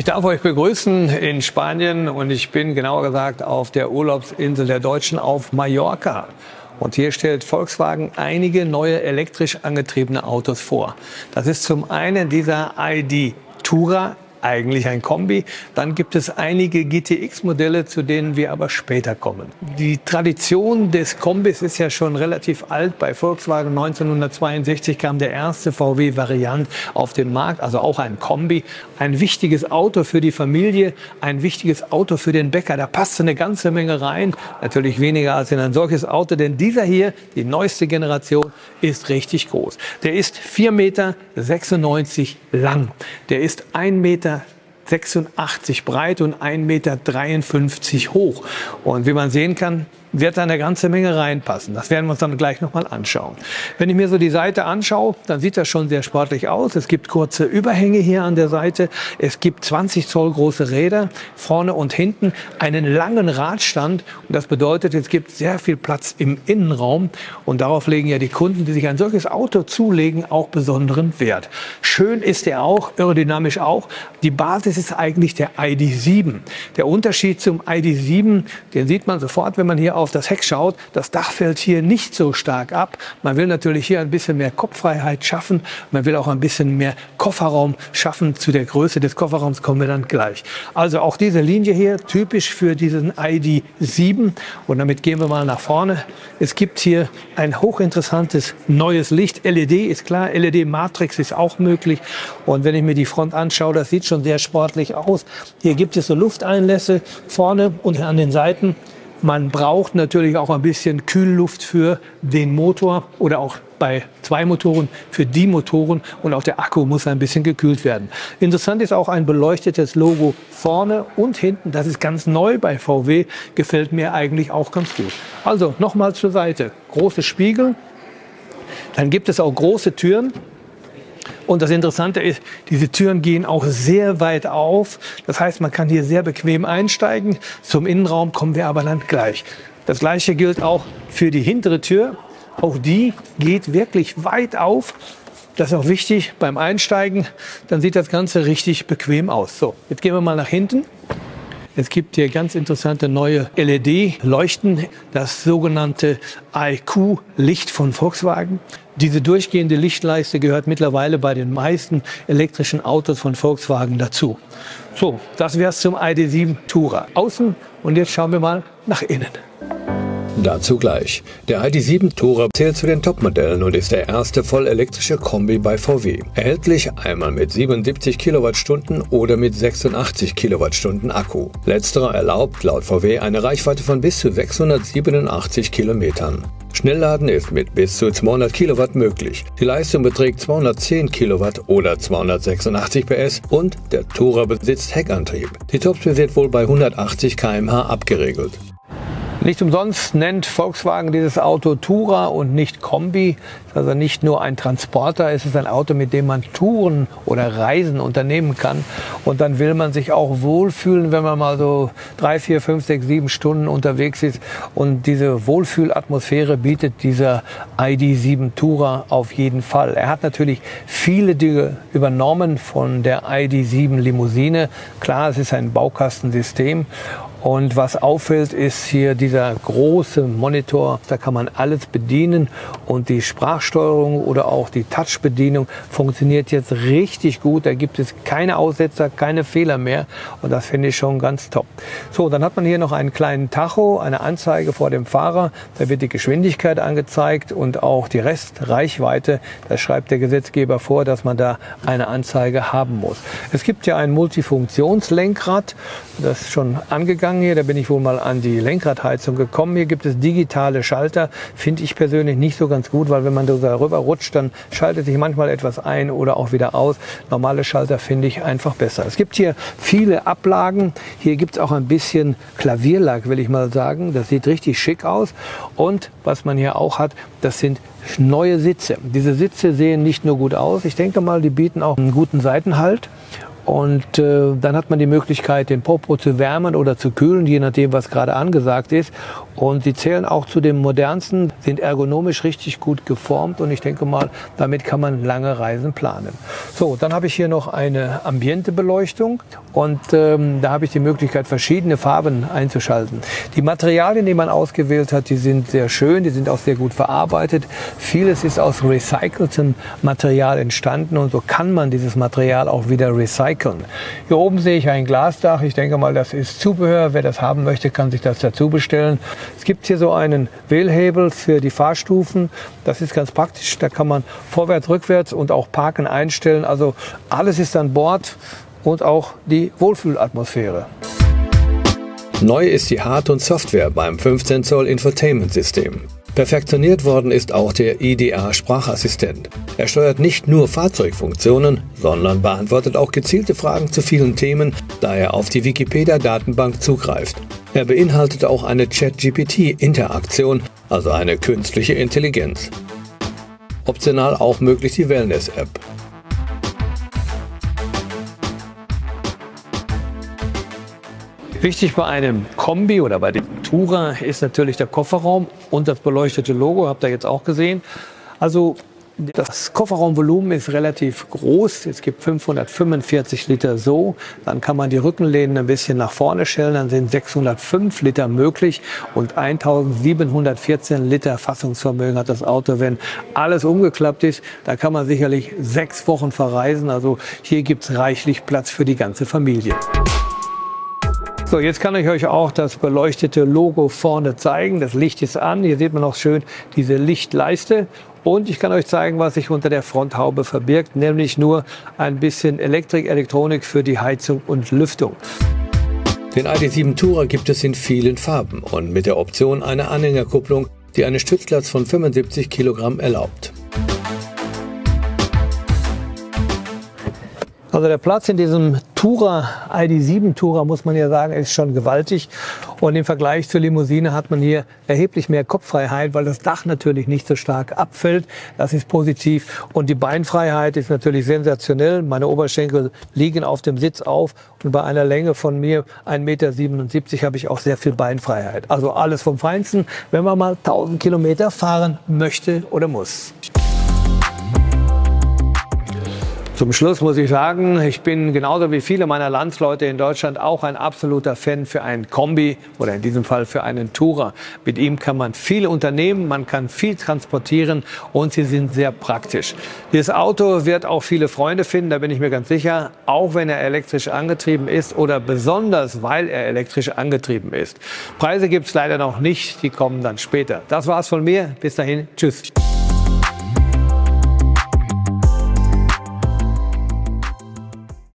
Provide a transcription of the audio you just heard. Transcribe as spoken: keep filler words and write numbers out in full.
Ich darf euch begrüßen in Spanien und ich bin genauer gesagt auf der Urlaubsinsel der Deutschen auf Mallorca. Und hier stellt Volkswagen einige neue elektrisch angetriebene Autos vor. Das ist zum einen dieser I D Tourer, eigentlich ein Kombi. Dann gibt es einige G T X-Modelle, zu denen wir aber später kommen. Die Tradition des Kombis ist ja schon relativ alt. Bei Volkswagen neunzehnhundertzweiundsechzig kam der erste V W-Variant auf den Markt, also auch ein Kombi. Ein wichtiges Auto für die Familie, ein wichtiges Auto für den Bäcker. Da passt eine ganze Menge rein. Natürlich weniger als in ein solches Auto, denn dieser hier, die neueste Generation, ist richtig groß. Der ist vier Meter sechsundneunzig lang. Der ist ein Meter sechsundachtzig breit und ein Meter dreiundfünfzig hoch. Und wie man sehen kann, wird da eine ganze Menge reinpassen. Das werden wir uns dann gleich nochmal anschauen. Wenn ich mir so die Seite anschaue, dann sieht das schon sehr sportlich aus. Es gibt kurze Überhänge hier an der Seite. Es gibt zwanzig Zoll große Räder, vorne und hinten einen langen Radstand. Und das bedeutet, es gibt sehr viel Platz im Innenraum. Und darauf legen ja die Kunden, die sich ein solches Auto zulegen, auch besonderen Wert. Schön ist er auch, aerodynamisch auch. Die Basis ist eigentlich der I D sieben. Der Unterschied zum I D sieben, den sieht man sofort, wenn man hier auf das Heck schaut. Das Dach fällt hier nicht so stark ab. Man will natürlich hier ein bisschen mehr Kopffreiheit schaffen. Man will auch ein bisschen mehr Kofferraum schaffen. Zu der Größe des Kofferraums kommen wir dann gleich. Also auch diese Linie hier, typisch für diesen I D sieben. Und damit gehen wir mal nach vorne. Es gibt hier ein hochinteressantes neues Licht. L E D ist klar, L E D-Matrix ist auch möglich. Und wenn ich mir die Front anschaue, das sieht schon sehr sportlich aus. Hier gibt es so Lufteinlässe vorne und an den Seiten. Man braucht natürlich auch ein bisschen Kühlluft für den Motor oder auch bei zwei Motoren für die Motoren, und auch der Akku muss ein bisschen gekühlt werden. Interessant ist auch ein beleuchtetes Logo vorne und hinten. Das ist ganz neu bei V W, gefällt mir eigentlich auch ganz gut. Also nochmal zur Seite. Große Spiegel, dann gibt es auch große Türen. Und das Interessante ist, diese Türen gehen auch sehr weit auf. Das heißt, man kann hier sehr bequem einsteigen. Zum Innenraum kommen wir aber dann gleich. Das Gleiche gilt auch für die hintere Tür. Auch die geht wirklich weit auf. Das ist auch wichtig beim Einsteigen. Dann sieht das Ganze richtig bequem aus. So, jetzt gehen wir mal nach hinten. Es gibt hier ganz interessante neue L E D-Leuchten, das sogenannte I Q-Licht von Volkswagen. Diese durchgehende Lichtleiste gehört mittlerweile bei den meisten elektrischen Autos von Volkswagen dazu. So, das wäre es zum I D sieben Tourer. Außen, und jetzt schauen wir mal nach innen. Dazu gleich. Der I D sieben Tourer zählt zu den Topmodellen und ist der erste vollelektrische Kombi bei V W. Erhältlich einmal mit siebenundsiebzig Kilowattstunden oder mit sechsundachtzig Kilowattstunden Akku. Letzterer erlaubt laut V W eine Reichweite von bis zu sechshundertsiebenundachtzig Kilometern. Schnellladen ist mit bis zu zweihundert Kilowatt möglich. Die Leistung beträgt zweihundertzehn Kilowatt oder zweihundertsechsundachtzig P S und der Tourer besitzt Heckantrieb. Die Topspeed wird wohl bei hundertachtzig Kilometer pro Stunde abgeregelt. Nicht umsonst nennt Volkswagen dieses Auto Tourer und nicht Kombi. Es ist also nicht nur ein Transporter, es ist ein Auto, mit dem man Touren oder Reisen unternehmen kann. Und dann will man sich auch wohlfühlen, wenn man mal so drei, vier, fünf, sechs, sieben Stunden unterwegs ist. Und diese Wohlfühlatmosphäre bietet dieser I D sieben Tourer auf jeden Fall. Er hat natürlich viele Dinge übernommen von der I D sieben Limousine. Klar, es ist ein Baukastensystem. Und was auffällt, ist hier dieser große Monitor. Da kann man alles bedienen und die Sprachsteuerung oder auch die Touch-Bedienung funktioniert jetzt richtig gut. Da gibt es keine Aussetzer, keine Fehler mehr und das finde ich schon ganz top. So, dann hat man hier noch einen kleinen Tacho, eine Anzeige vor dem Fahrer. Da wird die Geschwindigkeit angezeigt und auch die Restreichweite. Da schreibt der Gesetzgeber vor, dass man da eine Anzeige haben muss. Es gibt ja ein Multifunktionslenkrad, das ist schon angegangen. Hier, da bin ich wohl mal an die Lenkradheizung gekommen. Hier gibt es digitale Schalter, finde ich persönlich nicht so ganz gut, weil wenn man da rüber rutscht, dann schaltet sich manchmal etwas ein oder auch wieder aus. Normale Schalter finde ich einfach besser. Es gibt hier viele Ablagen. Hier gibt es auch ein bisschen Klavierlack, will ich mal sagen. Das sieht richtig schick aus. Und was man hier auch hat, das sind neue Sitze. Diese Sitze sehen nicht nur gut aus. Ich denke mal, die bieten auch einen guten Seitenhalt. Und äh, dann hat man die Möglichkeit, den Popo zu wärmen oder zu kühlen, je nachdem, was gerade angesagt ist. Und sie zählen auch zu den modernsten, sind ergonomisch richtig gut geformt. Und ich denke mal, damit kann man lange Reisen planen. So, dann habe ich hier noch eine Ambientebeleuchtung. Und ähm, da habe ich die Möglichkeit, verschiedene Farben einzuschalten. Die Materialien, die man ausgewählt hat, die sind sehr schön, die sind auch sehr gut verarbeitet. Vieles ist aus recyceltem Material entstanden und so kann man dieses Material auch wieder recyceln. Hier oben sehe ich ein Glasdach. Ich denke mal, das ist Zubehör. Wer das haben möchte, kann sich das dazu bestellen. Es gibt hier so einen Wählhebel für die Fahrstufen. Das ist ganz praktisch. Da kann man vorwärts, rückwärts und auch Parken einstellen. Also alles ist an Bord und auch die Wohlfühlatmosphäre. Neu ist die Hard- und Software beim fünfzehn Zoll Infotainment-System. Perfektioniert worden ist auch der I D A-Sprachassistent. Er steuert nicht nur Fahrzeugfunktionen, sondern beantwortet auch gezielte Fragen zu vielen Themen, da er auf die Wikipedia-Datenbank zugreift. Er beinhaltet auch eine Chat-G P T-Interaktion, also eine künstliche Intelligenz. Optional auch möglich die Wellness-App. Wichtig bei einem Kombi oder bei dem Tourer ist natürlich der Kofferraum und das beleuchtete Logo, habt ihr jetzt auch gesehen. Also das Kofferraumvolumen ist relativ groß. Es gibt fünfhundertfünfundvierzig Liter so. Dann kann man die Rückenlehnen ein bisschen nach vorne stellen. Dann sind sechshundertfünf Liter möglich und eintausendsiebenhundertvierzehn Liter Fassungsvermögen hat das Auto, wenn alles umgeklappt ist. Da kann man sicherlich sechs Wochen verreisen. Also hier gibt es reichlich Platz für die ganze Familie. So, jetzt kann ich euch auch das beleuchtete Logo vorne zeigen. Das Licht ist an. Hier sieht man auch schön diese Lichtleiste. Und ich kann euch zeigen, was sich unter der Fronthaube verbirgt, nämlich nur ein bisschen Elektrik, Elektronik für die Heizung und Lüftung. Den I D sieben Tourer gibt es in vielen Farben und mit der Option einer Anhängerkupplung, die einen Stützlast von fünfundsiebzig Kilogramm erlaubt. Also der Platz in diesem Tourer, I D sieben Tourer, muss man ja sagen, ist schon gewaltig. Und im Vergleich zur Limousine hat man hier erheblich mehr Kopffreiheit, weil das Dach natürlich nicht so stark abfällt. Das ist positiv. Und die Beinfreiheit ist natürlich sensationell. Meine Oberschenkel liegen auf dem Sitz auf. Und bei einer Länge von mir ein Meter siebenundsiebzig habe ich auch sehr viel Beinfreiheit. Also alles vom Feinsten, wenn man mal tausend Kilometer fahren möchte oder muss. Zum Schluss muss ich sagen, ich bin genauso wie viele meiner Landsleute in Deutschland auch ein absoluter Fan für einen Kombi oder in diesem Fall für einen Tourer. Mit ihm kann man viel unternehmen, man kann viel transportieren und sie sind sehr praktisch. Dieses Auto wird auch viele Freunde finden, da bin ich mir ganz sicher, auch wenn er elektrisch angetrieben ist oder besonders, weil er elektrisch angetrieben ist. Preise gibt es leider noch nicht, die kommen dann später. Das war's von mir. Bis dahin, tschüss.